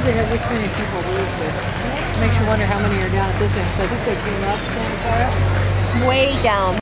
they have this many people to lose with. Makes you wonder how many are down at this end. So I guess they came up Santa Clara. Way down.